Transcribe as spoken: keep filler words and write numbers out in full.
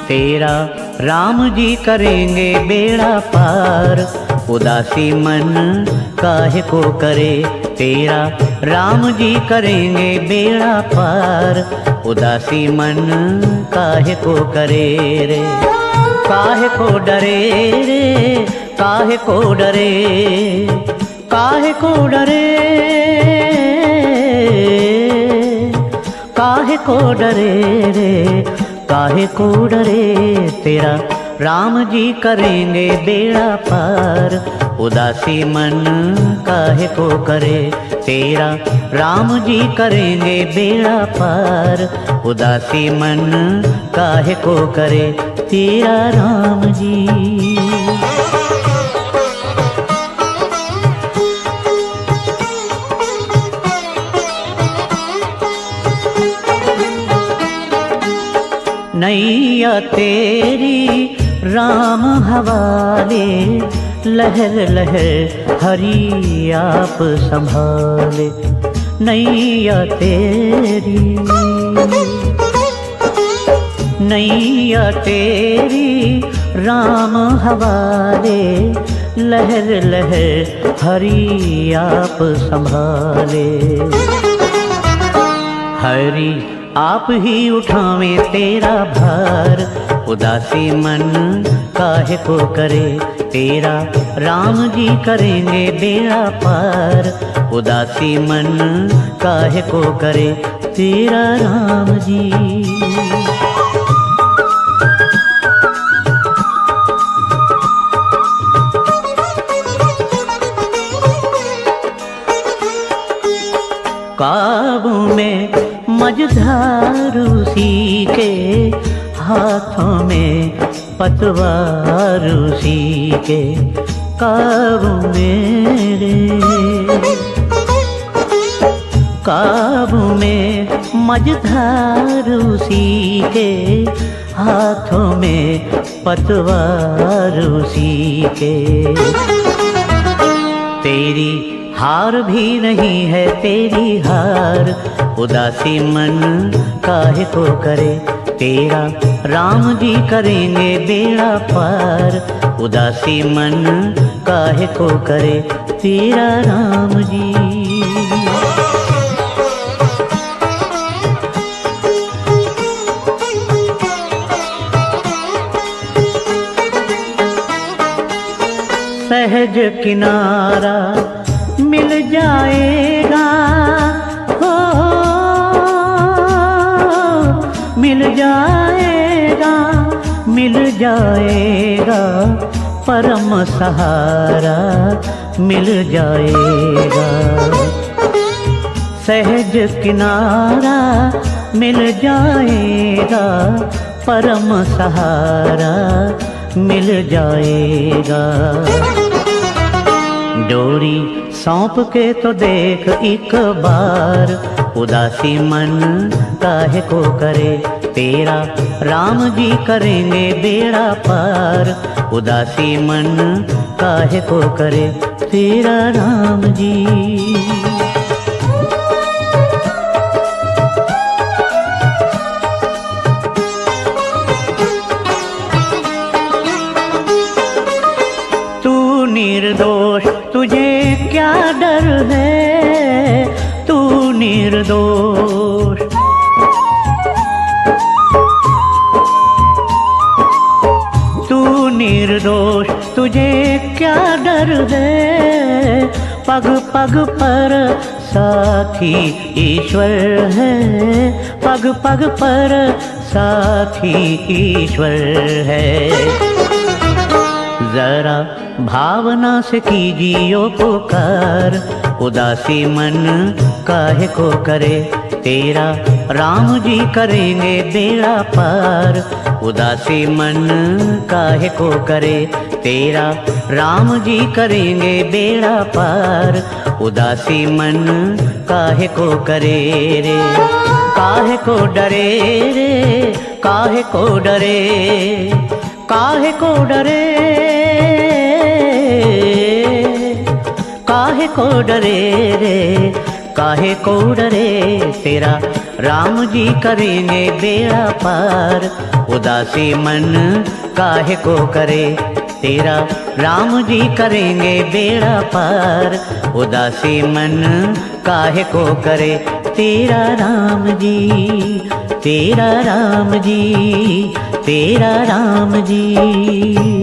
तेरा राम जी करेंगे बेड़ा पार। उदासी मन काहे को करे, तेरा राम जी करेंगे बेड़ा पार। उदासी मन काहे को करे रे, काहे को डरे रे, काहे को डरे, काहे को डरे, काहे को डरे रे, काहे को डरे। तेरा राम जी करेंगे बेड़ा पार। उदासी मन काहे को करे, तेरा राम जी करेंगे बेड़ा पार। उदासी मन काहे को करे, तेरा राम जी। नैया तेरी राम हवाले, लहर लहर हरि आप संभाले। नैया तेरी, नैया तेरी राम हवाले, लहर लहर हरि आप संभाले। हरि आप ही उठावे तेरा भार। उदासी मन काहे को करे, तेरा राम जी करेंगे बेड़ा पार। उदासी मन काहे को करे, तेरा राम जी। काबू में मझधारू सी के, हाथों में पतवारू सी के। काबू मेरे, काबू में मझधारू सी के, हाथों में पतवारू सी के। तेरी हार भी नहीं है तेरी हार। उदासी मन काहे को करे, तेरा राम जी करेंगे बेड़ा पार। उदासी मन काहे को करे, तेरा राम जी। सहज किनारा मिल जाएगा, हो मिल जाएगा, मिल जाएगा। परम सहारा मिल जाएगा। सहज किनारा मिल जाएगा, परम सहारा मिल जाएगा। डोरी सौंप के तो देख एक बार। उदासी मन काहे को करे, तेरा राम जी करेंगे बेड़ा पार। उदासी मन काहे को करे, तेरा राम जी। निर्दोष तुझे क्या डर है, तू निर्दोष। तू निर्दोष तुझे क्या डर है। पग पग पर साथी ईश्वर है, पग पग पर साथी ईश्वर है। जरा भावना से कीजियो पुकार। उदासी मन काहे को करे, तेरा राम जी करेंगे बेड़ा पार। उदासी मन काहे को करे, तेरा राम जी करेंगे बेड़ा पार। उदासी मन काहे को करे रे, काहे को डरे रे, काहे को डरे, काहे को डरे, काहे को डरे रे, काहे को डरे। तेरा राम जी करेंगे बेड़ा पार। उदासी मन काहे को करे तेरा, राम जी करेंगे बेड़ा पार। उदासी मन काहे को करे तेरा राम जी, तेरा राम जी, तेरा राम जी।